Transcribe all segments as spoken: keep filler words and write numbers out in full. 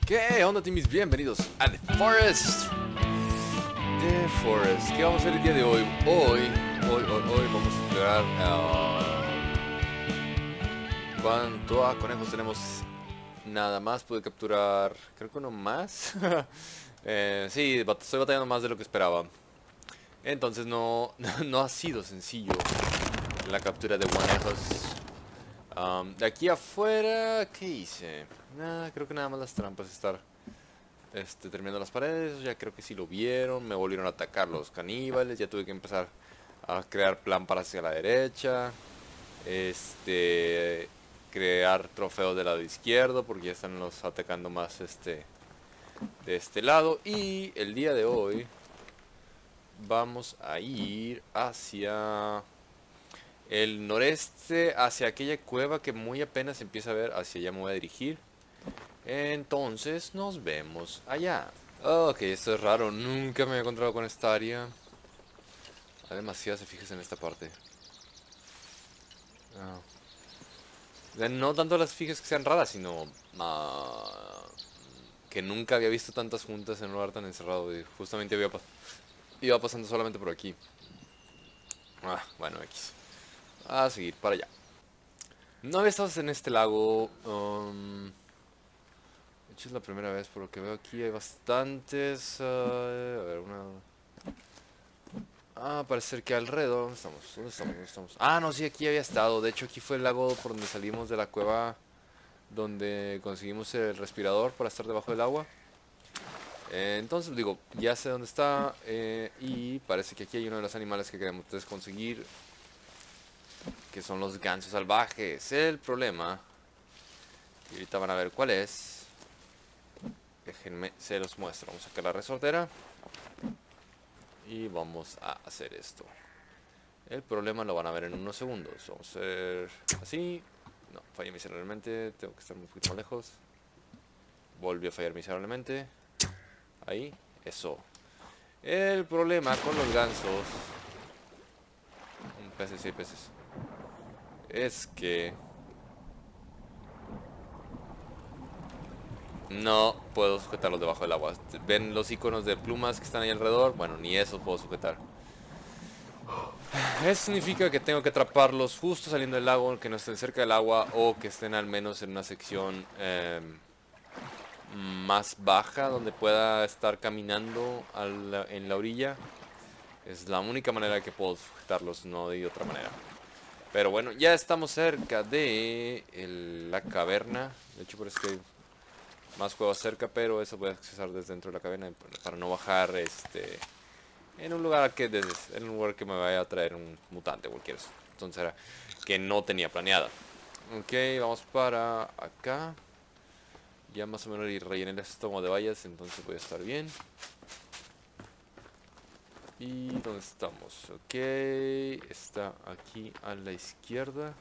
¿Qué onda, Timis? Bienvenidos a The Forest. The Forest. ¿Qué vamos a hacer el día de hoy? Hoy, hoy, hoy, hoy vamos a explorar. Uh, ¿Cuánto a conejos tenemos? Nada más. Pude capturar, creo que uno más. eh, sí, bat- estoy batallando más de lo que esperaba. Entonces no, no ha sido sencillo la captura de conejos. Um, de aquí afuera, ¿qué hice? Nada, creo que nada más las trampas estar este, terminando las paredes. Ya creo que sí lo vieron. Me volvieron a atacar los caníbales. Ya tuve que empezar a crear plan para hacia la derecha. Este, crear trofeos del lado izquierdo porque ya están los atacando más este de este lado. Y el día de hoy vamos a ir hacia el noreste, hacia aquella cueva que muy apenas empieza a ver. Hacia allá me voy a dirigir. Entonces nos vemos allá. Ok, esto es raro. Nunca me había encontrado con esta área. Hay demasiadas, se fijas en esta parte. Ah. O sea, no tanto las fijas que sean raras, sino ah, que nunca había visto tantas juntas en un lugar tan encerrado. Y justamente había pas- iba pasando solamente por aquí. Ah, bueno, X. A seguir para allá. No había estado en este lago. um, De hecho es la primera vez, por lo que veo aquí hay bastantes. uh, a ver, una. Ah, parece ser que alrededor. ¿Dónde estamos? ¿Dónde estamos? ¿Dónde estamos? Ah, no, sí, aquí había estado. De hecho, aquí fue el lago por donde salimos de la cueva, donde conseguimos el respirador para estar debajo del agua. Eh, entonces, digo, ya sé dónde está. eh, y parece que aquí hay uno de los animales que queremos ustedes conseguir, que son los gansos salvajes. El problema, y ahorita van a ver cuál es. Déjenme, se los muestro. Vamos a sacar la resortera y vamos a hacer esto. El problema lo van a ver en unos segundos. Vamos a hacer así. No, fallé miserablemente. Tengo que estar un poquito más lejos. Volvió a fallar miserablemente. Ahí, eso. El problema con los gansos, peces y peces, es que no puedo sujetarlos debajo del agua. ¿Ven los iconos de plumas que están ahí alrededor? Bueno, ni eso puedo sujetar. Eso significa que tengo que atraparlos justo saliendo del lago, que no estén cerca del agua o que estén al menos en una sección eh, más baja donde pueda estar caminando a la- en la orilla. Es la única manera que puedo sujetarlos, no de otra manera. Pero bueno, ya estamos cerca de el- la caverna. De hecho, parece que hay más cuevas cerca, pero eso voy a accesar desde dentro de la caverna para no bajar este en un lugar que desde, en un lugar que me vaya a traer un mutante o cualquier tontera que no tenía planeada. Ok, vamos para acá. Ya más o menos rellené el estómago de vallas, entonces voy a estar bien. ¿Y dónde estamos? Ok, está aquí a la izquierda.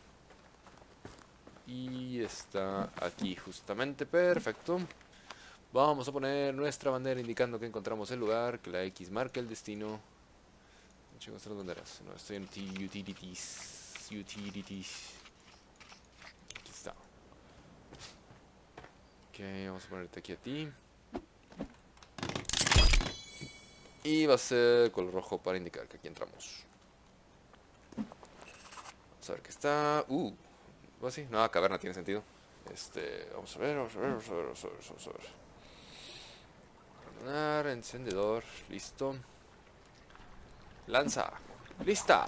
Y está aquí justamente, perfecto. Vamos a poner nuestra bandera indicando que encontramos el lugar, que la X marca el destino. Chicos, las banderas. No, estoy en utilities. Utilities. Aquí está. Ok, vamos a ponerte aquí a ti. Y va a ser color rojo para indicar que aquí entramos. Vamos a ver qué está. Uh, así, no, caverna tiene sentido. Este, vamos a ver, vamos a ver, vamos a ver, vamos a ver, vamos a ver. Ordenar, encendedor, listo. Lanza, lista.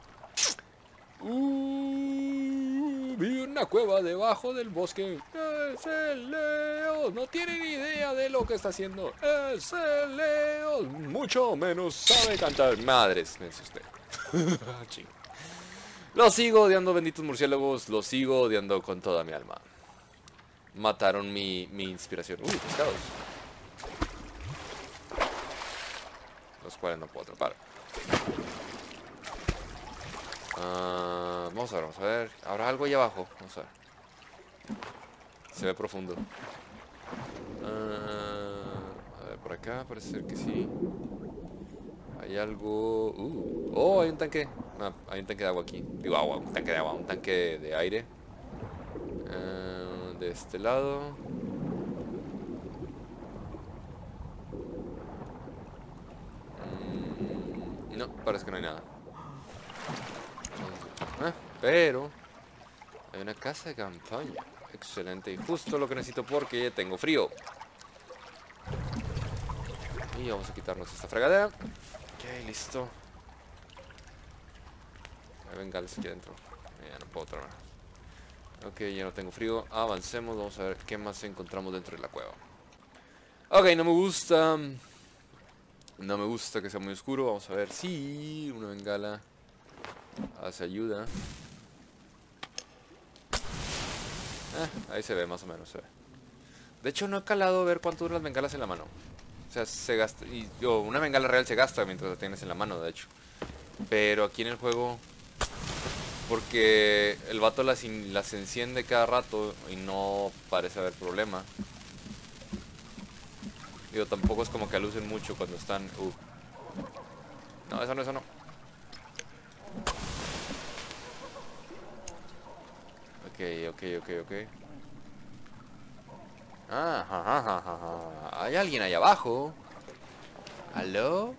Uh, vi una cueva debajo del bosque. Es el león. No tiene ni idea de lo que está haciendo. Es el león. Mucho menos sabe cantar. Madres, me dice usted. Ching. Lo sigo odiando, benditos murciélagos. Lo sigo odiando con toda mi alma. Mataron mi, mi inspiración. Uy, pescados. Los cuales no puedo atrapar. Uh, vamos a ver, vamos a ver. ¿Habrá algo ahí abajo? Vamos a ver. Se ve profundo. Uh, a ver, por acá parece ser que sí. Hay algo... Uh, oh, hay un tanque. Ah, hay un tanque de agua aquí. Digo agua, un tanque de agua, un tanque de aire. Uh, de este lado. parece que no hay nada. Eh, pero hay una casa de campaña. Excelente, y justo lo que necesito porque tengo frío. Y vamos a quitarnos esta fregadera. Ok, listo. Hay bengalas aquí adentro. Ya no puedo traer. Ok, ya no tengo frío. Avancemos, vamos a ver qué más encontramos dentro de la cueva. Ok, no me gusta. No me gusta que sea muy oscuro. Vamos a ver si una bengala hace ayuda. Eh, ahí se ve más o menos, se ve. De hecho no he calado a ver cuánto duran las bengalas en la mano. O sea, se gasta. Y oh, una bengala real se gasta mientras la tienes en la mano, de hecho. Pero aquí en el juego, porque el vato las, in, las enciende cada rato y no parece haber problema. Digo, tampoco es como que alucen mucho cuando están... Uh. No, eso no, eso no. Ok, ok, ok, ok. Ah, ja, ja, ja, ja, ja. Hay alguien ahí abajo. ¿Aló?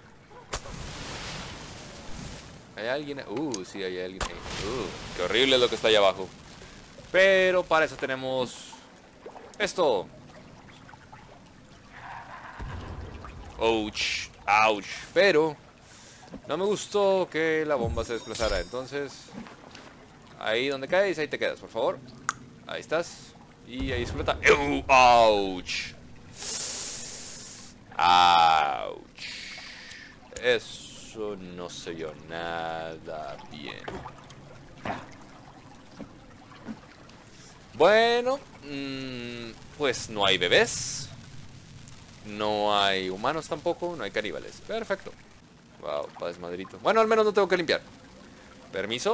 ¿Hay alguien? Uh, sí, hay alguien ahí. Uh, qué horrible es lo que está ahí abajo. Pero para eso tenemos esto. Ouch, ouch. Pero no me gustó que la bomba se desplazara. Entonces, ahí donde caes, ahí te quedas, por favor. Ahí estás. Y ahí explota. Uh, ouch. Ouch. Eso no se vio nada bien. Bueno, mmm, pues no hay bebés. No hay humanos tampoco. No hay caníbales. Perfecto. Wow, pa' desmadrito. Bueno, al menos no tengo que limpiar. Permiso.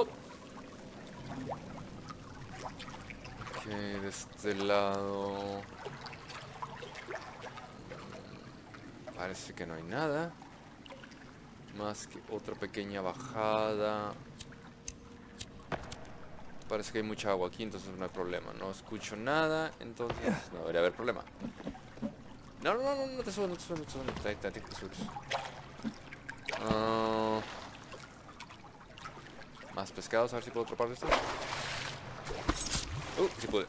Ok, de este lado parece que no hay nada. Más que otra pequeña bajada. Parece que hay mucha agua aquí, entonces no hay problema. No escucho nada, entonces no debería haber problema. No, no, no, no te subas, no te subas, no te subas, no te, te, te, te subes. Uh, más pescados, a ver si puedo atrapar esto. Uh, sí pude.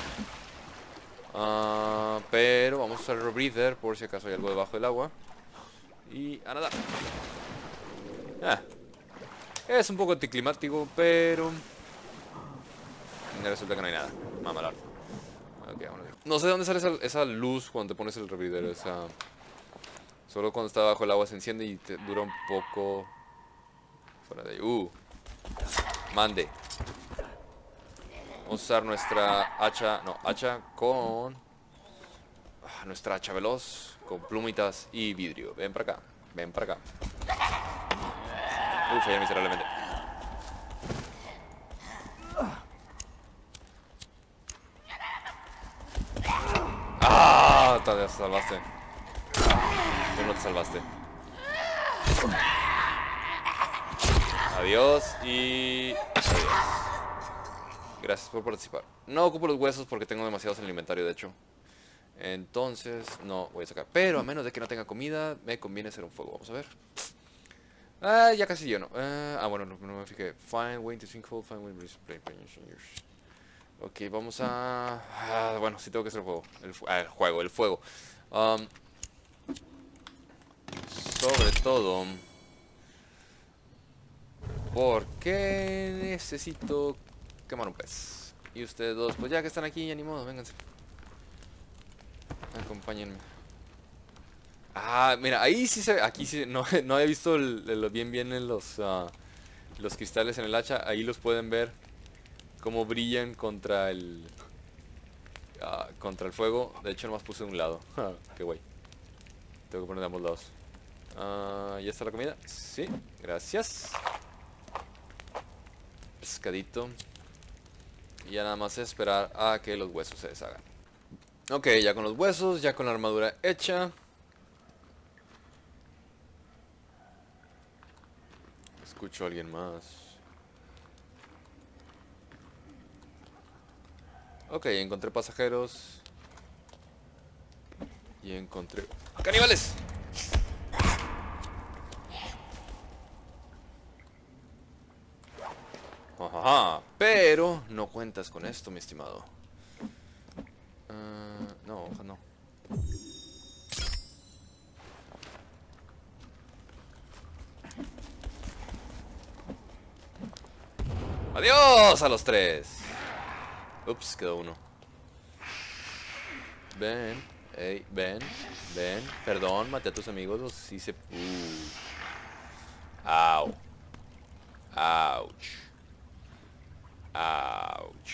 Uh, pero vamos a usar el rebreather por si acaso hay algo debajo del agua. Y a nadar. Ah, es un poco anticlimático, pero resulta que no hay nada. Mamalar. Okay, no sé de dónde sale esa, esa luz cuando te pones el rebreather. Esa... Solo cuando está bajo el agua se enciende y te dura un poco. Fuera de ahí. Uh. Mande. Vamos a usar nuestra hacha. No, hacha con. Ah, nuestra hacha veloz. Con plumitas y vidrio. Ven para acá. Ven para acá. Uf, fallé miserablemente. ¡Ah! Te salvaste. Tú no te salvaste. Adiós y... Adiós. Gracias por participar. No ocupo los huesos porque tengo demasiados en el inventario, de hecho. Entonces, no voy a sacar. Pero a menos de que no tenga comida, me conviene hacer un fuego. Vamos a ver. Ah, ya casi lleno. Uh, ah, bueno, no, no me fijé. Find way to sinkhole, find way to play. Ok, vamos a... Ah, bueno, sí tengo que hacer el juego. El, ah, el juego, el fuego. Um, sobre todo... Porque necesito quemar un pez. Y ustedes dos, pues ya que están aquí, ya ni modo, vénganse. Acompáñenme. Ah, mira, ahí sí se ve. Aquí sí, no, no he visto el, el, bien bien en los, uh, los cristales en el hacha. Ahí los pueden ver. Cómo brillan contra el... Uh, contra el fuego. De hecho nomás puse de un lado. Qué guay. Tengo que poner de ambos lados. uh, ¿Ya está la comida? Sí, gracias. Pescadito. Y ya nada más es esperar a que los huesos se deshagan. Ok, ya con los huesos, ya con la armadura hecha. Escucho a alguien más. Ok, encontré pasajeros. Y encontré... ¡caníbales! Ajá, pero no cuentas con esto, mi estimado. Uh, no, hoja no. ¡Adiós a los tres! Ups, quedó uno. Ven, ey, ven, ven. Perdón, maté a tus amigos, los hice... Uh. Au. Ouch. Ouch.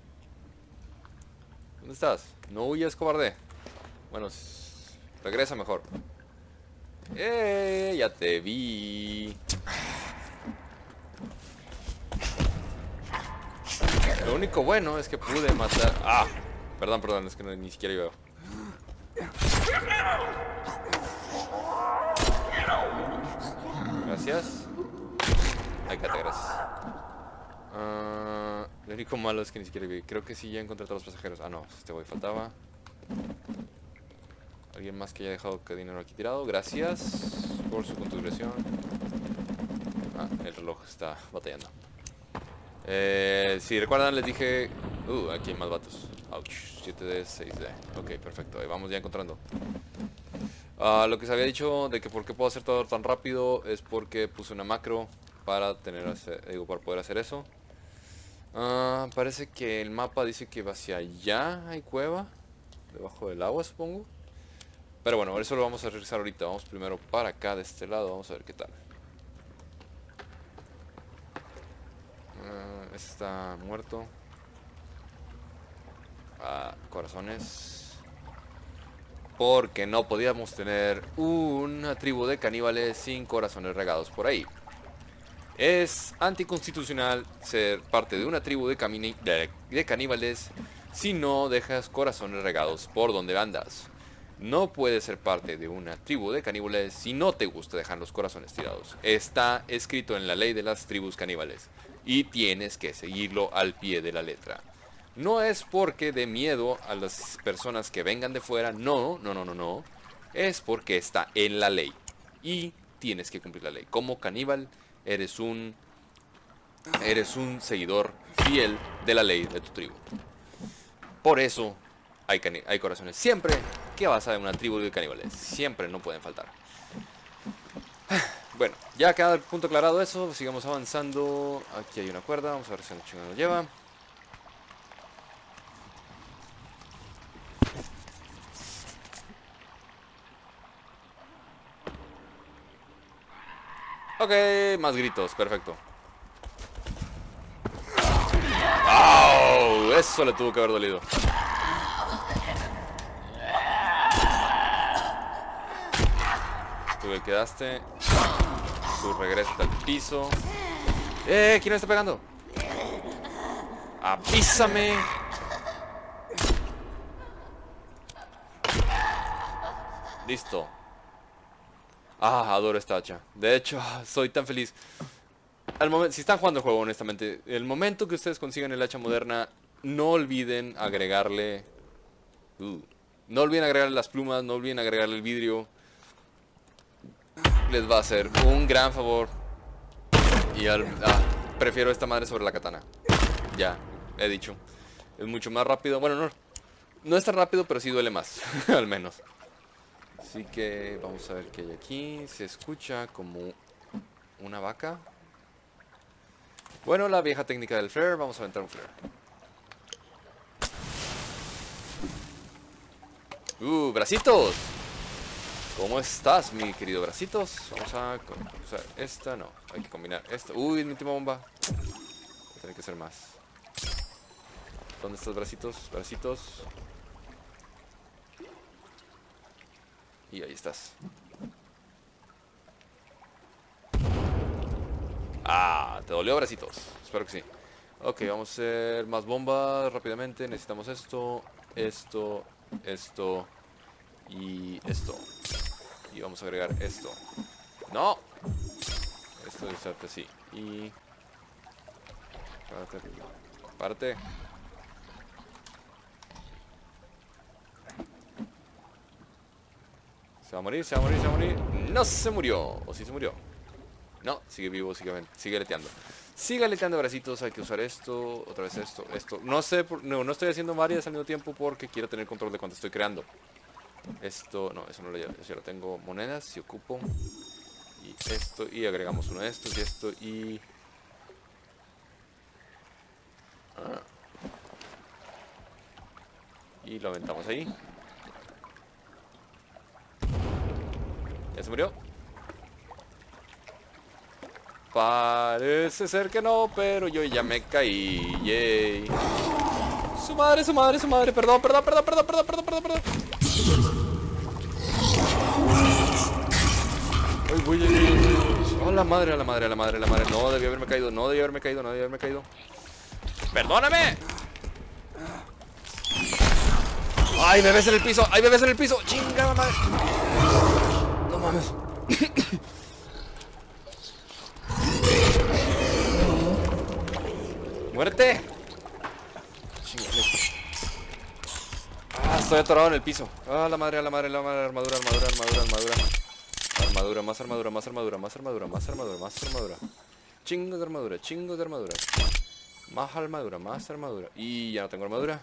¿Dónde estás? No huyas, cobarde. Bueno, regresa mejor. ¡Eh! Ya te vi. Lo único bueno es que pude matar... ¡Ah! Perdón, perdón, es que no, ni siquiera yo veo. Gracias. Ay, cate, gracias. Uh, lo único malo es que ni siquiera vi. Creo que sí ya encontré a todos los pasajeros. Ah, no, este güey faltaba. Alguien más que haya dejado que dinero aquí tirado. Gracias por su contribución. Ah, el reloj está batallando. Eh, si recuerdan, les dije... Uh, aquí hay más vatos. Ouch, siete D, seis D. Ok, perfecto, ahí vamos ya encontrando. Uh, lo que se había dicho de que por qué puedo hacer todo tan rápido es porque puse una macro para tener ese, digo, para poder hacer eso. Uh, parece que el mapa dice que va hacia allá hay cueva, debajo del agua, supongo. Pero bueno, eso lo vamos a realizar ahorita. Vamos primero para acá de este lado, vamos a ver qué tal. Uh, este está muerto. Ah, corazones. Porque no podíamos tener una tribu de caníbales sin corazones regados por ahí. Es anticonstitucional ser parte de una tribu de, de, de caníbales si no dejas corazones regados por donde andas. No puedes ser parte de una tribu de caníbales si no te gusta dejar los corazones tirados. Está escrito en la ley de las tribus caníbales y tienes que seguirlo al pie de la letra. No es porque de miedo a las personas que vengan de fuera, no, no, no, no, no. Es porque está en la ley y tienes que cumplir la ley. Como caníbal eres un, eres un seguidor fiel de la ley de tu tribu. Por eso hay, hay corazones siempre que vas a una tribu de caníbales. Siempre, no pueden faltar. Bueno, ya queda el punto aclarado eso, sigamos avanzando. Aquí hay una cuerda, vamos a ver si la chingada nos lleva. Ok, más gritos, perfecto. ¡Au! Eso le tuvo que haber dolido. Tú que quedaste. Tú regresas al piso. ¡Eh! ¿Quién me está pegando? ¡Avísame! Listo. Ah, adoro esta hacha. De hecho, soy tan feliz. Al momento, si están jugando el juego, honestamente, el momento que ustedes consigan el hacha moderna, no olviden agregarle... Uh, no olviden agregarle las plumas, no olviden agregarle el vidrio. Les va a hacer un gran favor. Y al, ah, prefiero esta madre sobre la katana. Ya, he dicho. Es mucho más rápido. Bueno, no, no es tan rápido, pero sí duele más. Al menos. Así que vamos a ver qué hay aquí. Se escucha como una vaca. Bueno, la vieja técnica del flare. Vamos a aventar un flare. ¡Uh, bracitos! ¿Cómo estás, mi querido bracitos? Vamos a usar esta, no. Hay que combinar esta. ¡Uy, mi última bomba! Voy a tener que hacer más. ¿Dónde estás, bracitos? Bracitos. Y ahí estás. Ah, te dolió, bracitos. Espero que sí. Ok, vamos a hacer más bombas rápidamente. Necesitamos esto, esto, esto y esto. Y vamos a agregar esto. ¡No! Esto es así. Y... Párate. Párate. Se va a morir, se va a morir, se va a morir. No se murió. O sí se murió. No, sigue vivo, sigue, sigue leteando. Siga leteando bracitos, hay que usar esto, otra vez esto, esto. No sé, por- no, no estoy haciendo varias al mismo tiempo porque quiero tener control de cuánto estoy creando. Esto, no, eso no lo llevo, eso ya lo tengo. Monedas, si ocupo. Y esto, y agregamos uno de estos y esto y... Ah. Y lo aventamos ahí. ¿Ya se murió? Parece ser que no, pero yo ya me caí. Yay. Su madre, su madre, su madre. Perdón, perdón, perdón, perdón, perdón, perdón, perdón, perdón. Ay, voy, ay, ay, ay. Oh, la madre, a la madre, a la madre, a la madre. No debí haberme caído, no debí haberme caído, no debí haberme caído. ¡Perdóname! ¡Ay, bebés en el piso! ¡Ay, bebés en el piso! ¡Chingada madre! No mames. ¡Muérete! Chingale. Ah, estoy atorado en el piso. Ah, la madre, a la madre, la madre. Armadura, armadura, armadura, armadura. Armadura, más armadura, más armadura, más armadura, más armadura, más armadura. Chingo de armadura, chingo de armadura. Más armadura, más armadura. Y ya no tengo armadura.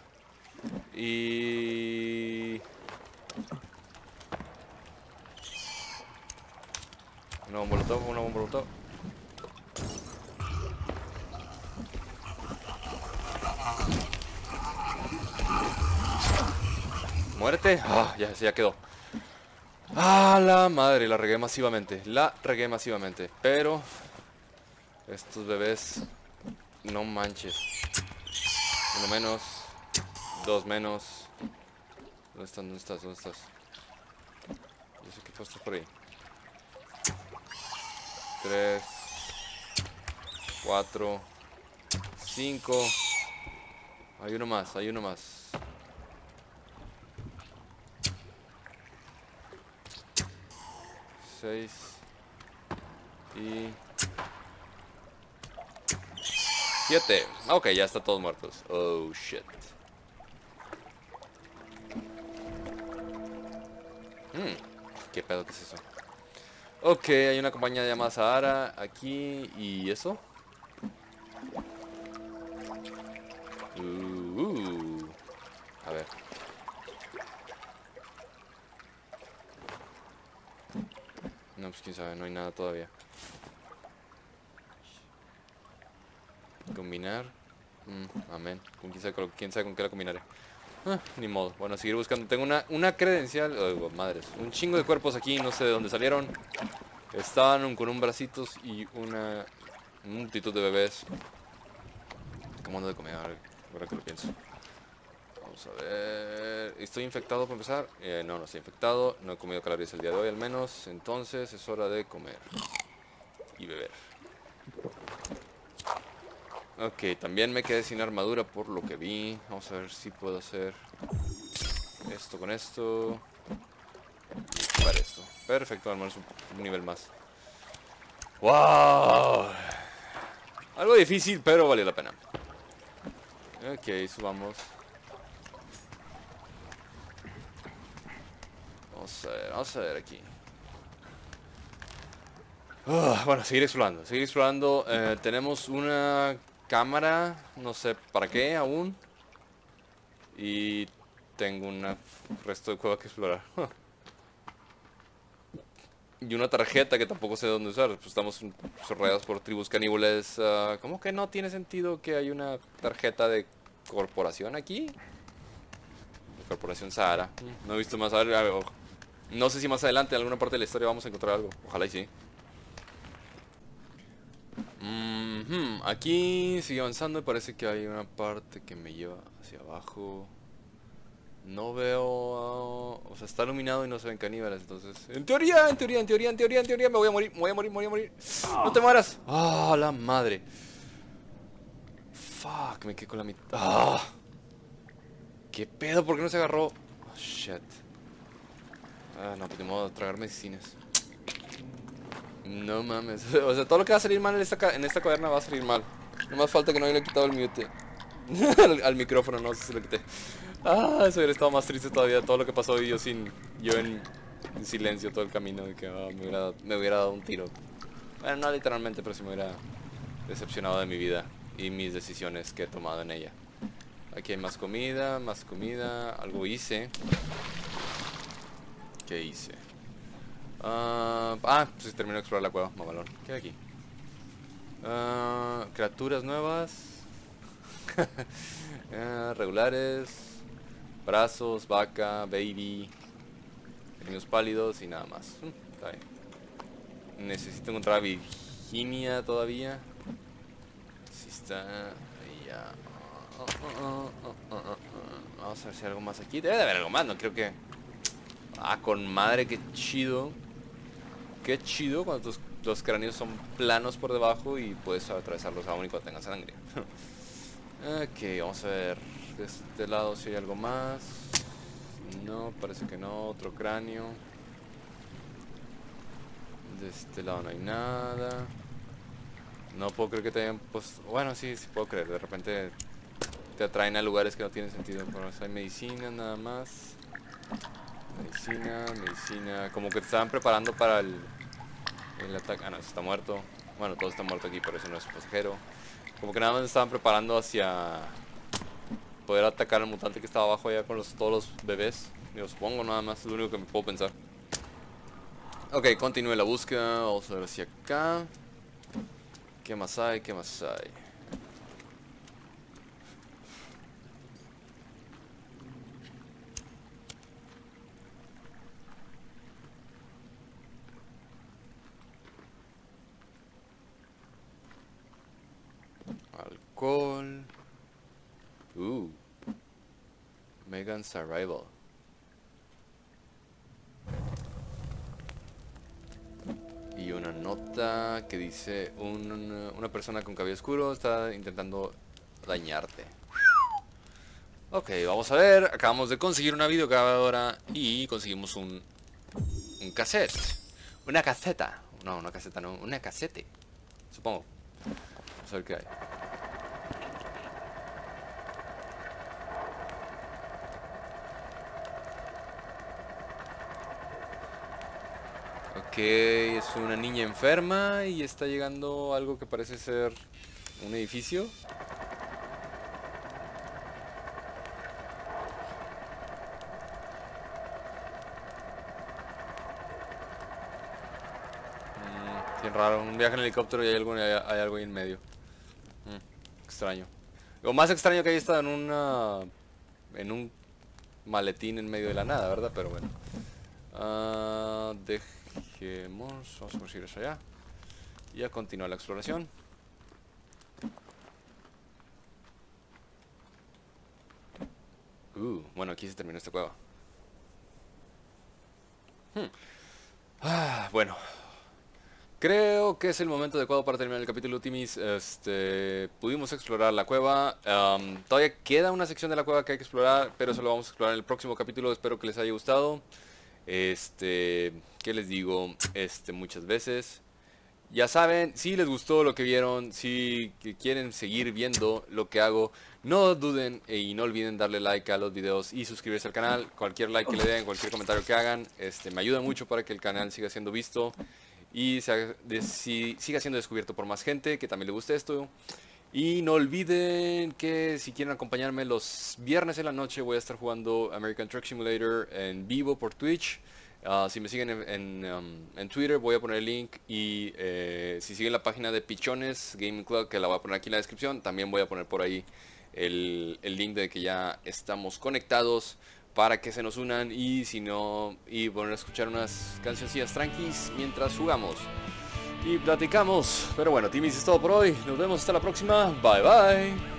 Y... Una bomba molotov, una bomba molotov. Muérete. Ah, ya, ya quedó. Ah, la madre, la regué masivamente. La regué masivamente. Pero... estos bebés... no manches. Uno menos. Dos menos. ¿Dónde están? ¿Dónde estás? ¿Dónde estás? Yo sé que tú estás por ahí. Tres. Cuatro. Cinco. Hay uno más, hay uno más. Seis. Y... siete. Ok, ya están todos muertos. Oh, shit. Hmm, ¿qué pedo que es eso? Ok, hay una compañía llamada Sahara aquí. ¿Y eso? Uh, uh. A ver. No, pues quién sabe, no hay nada todavía. Combinar. Mm, amén. ¿Con quién, sabe, quién sabe con qué la combinaré? Ah, ni modo. Bueno, seguir buscando. Tengo una, una credencial. Oh, madres. Un chingo de cuerpos aquí. No sé de dónde salieron. Estaban con un bracitos y una multitud de bebés. ¿Cómo ando de comer? Ahora que lo pienso. Vamos a ver. ¿Estoy infectado para empezar? Eh, no, no estoy infectado. No he comido calorías el día de hoy al menos. Entonces es hora de comer. Y beber. Ok, también me quedé sin armadura por lo que vi. Vamos a ver si puedo hacer esto con esto. Y para esto. Perfecto, al menos un, un nivel más. ¡Wow! Algo difícil, pero valió la pena. Ok, subamos. Vamos a ver, vamos a ver aquí. Uh, bueno, seguir explorando, seguir explorando. Eh, tenemos una cámara, no sé para qué aún. Y tengo un resto de cueva que explorar. Y una tarjeta que tampoco sé dónde usar. Pues estamos rodeados por tribus caníbales. Uh, ¿Cómo que no tiene sentido que hay una tarjeta de corporación aquí? De Corporación Sahara. No he visto más. A ver, a ver, no sé si más adelante en alguna parte de la historia vamos a encontrar algo. Ojalá y sí. Mm-hmm. Aquí sigue avanzando y parece que hay una parte que me lleva hacia abajo. No veo... Uh, o sea, está iluminado y no se ven caníbales, entonces... En teoría, en teoría, en teoría, en teoría, en teoría me voy a morir, me voy a morir, me voy a morir. ¡No te mueras! ¡Ah, oh, la madre! Fuck, me quedé con la mitad. ¡Ah! ¿Qué pedo? ¿Por qué no se agarró? Oh, shit. Ah, no, pues de modo de tragar medicinas. No mames. O sea, todo lo que va a salir mal en esta, en esta caverna va a salir mal. No más falta que no haya quitado el mute. al, al micrófono, no sé si lo quité. Ah, eso hubiera estado más triste todavía. Todo lo que pasó y yo sin... Yo en, en silencio todo el camino. De que oh, me, hubiera, me hubiera dado un tiro. Bueno, no literalmente, pero si me hubiera... decepcionado de mi vida y mis decisiones que he tomado en ella. Aquí hay más comida, más comida. Algo hice. ¿Qué hice? Uh, ah, pues terminé de explorar la cueva, mamalón. ¿Qué hay aquí? Uh, criaturas nuevas. uh, regulares. Brazos, vaca, baby. Niños pálidos y nada más. Mm, está bien. Necesito encontrar a Virginia todavía. Si está ahí ya. Oh, oh, oh, oh, oh, oh. Vamos a ver si hay algo más aquí. Debe de haber algo más, no creo que... Ah, con madre, qué chido. Qué chido cuando tus, los cráneos son planos por debajo y puedes atravesarlos aún y cuando tengas sangre. Ok, vamos a ver. De este lado si hay algo más. No, parece que no. Otro cráneo. De este lado no hay nada. No puedo creer que te hayan puesto... Bueno, sí, sí puedo creer. De repente te atraen a lugares que no tienen sentido. Pero hay medicina nada más. Medicina, medicina. Como que te estaban preparando para el, el ataque. Ah, no, está muerto. Bueno, todo está muerto aquí, pero eso no es pasajero. Como que nada más estaban preparando hacia poder atacar al mutante que estaba abajo allá con los, todos los bebés. Yo supongo nada más, es lo único que me puedo pensar. Ok, continúe la búsqueda. Vamos a ver hacia acá. ¿Qué más hay? ¿Qué más hay? Alcohol. Uh. Megan's Arrival. Y una nota que dice un, una persona con cabello oscuro está intentando dañarte. Ok, vamos a ver. Acabamos de conseguir una videograbadora y conseguimos un, un cassette. Una caseta. No, una caseta no, una casete. Supongo. Vamos a ver qué hay. Ok, es una niña enferma y está llegando a algo que parece ser un edificio. Mm, bien raro, un viaje en helicóptero y hay algo, hay, hay algo ahí en medio. Mm, extraño. Lo más extraño que hay está en una... en un maletín en medio de la nada, ¿verdad? Pero bueno. Uh, dejemos, vamos a conseguir eso allá. Y a continuar la exploración. Uh, bueno, aquí se terminó esta cueva. Hmm. Ah, bueno. Creo que es el momento adecuado para terminar el capítulo, Timis. Este, pudimos explorar la cueva. Um, todavía queda una sección de la cueva que hay que explorar, pero eso lo vamos a explorar en el próximo capítulo. Espero que les haya gustado. Este, ¿qué les digo? Este, muchas veces. Ya saben, si les gustó lo que vieron, si quieren seguir viendo lo que hago, no duden y no olviden darle like a los videos y suscribirse al canal. Cualquier like que le den, cualquier comentario que hagan, este, me ayuda mucho para que el canal siga siendo visto y se haga, de, si, siga siendo descubierto por más gente que también le guste esto. Y no olviden que si quieren acompañarme los viernes en la noche voy a estar jugando American Truck Simulator en vivo por Twitch. Uh, si me siguen en, en, um, en Twitter voy a poner el link y eh, si siguen la página de Pichones Gaming Club, que la voy a poner aquí en la descripción, también voy a poner por ahí el, el link de que ya estamos conectados para que se nos unan y si no, y poner a escuchar unas cancioncillas tranquis mientras jugamos y platicamos. Pero bueno, Timis, es todo por hoy. Nos vemos hasta la próxima. Bye bye.